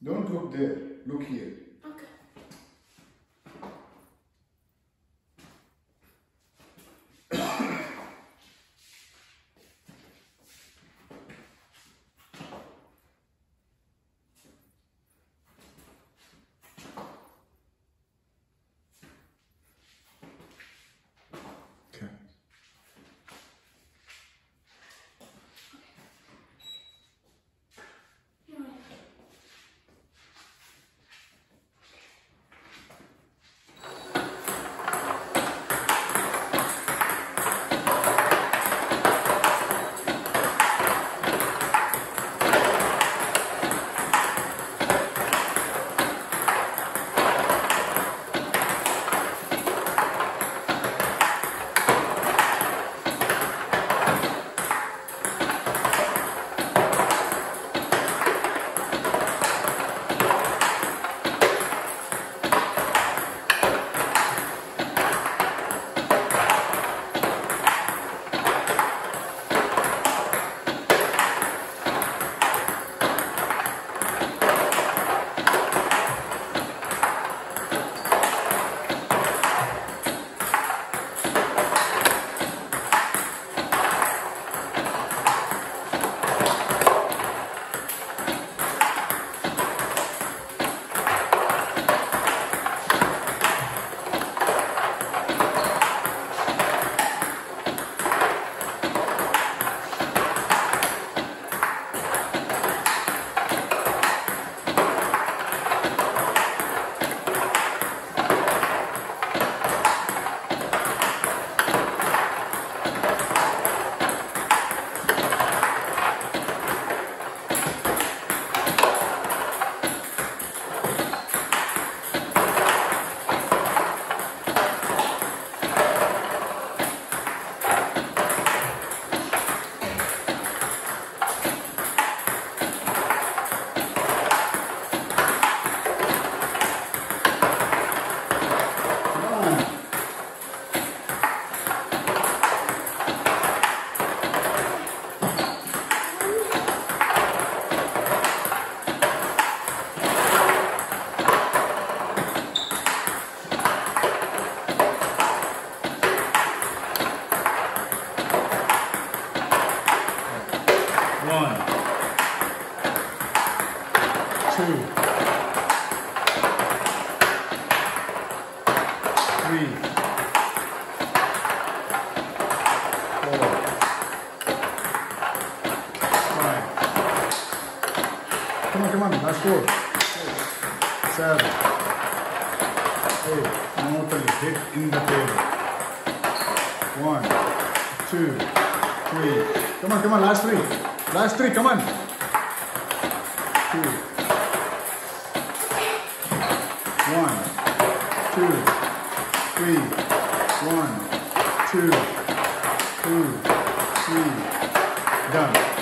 Don't look there. Look here. Okay. Okay. One, two, three, four, five. Come on, last four. 7, 8. Normally hit in the table. 1, 2, 3. Come on, last 3. Last 3, come on. 2. 1, 2, 3. 1, 2, 2, 3. Done.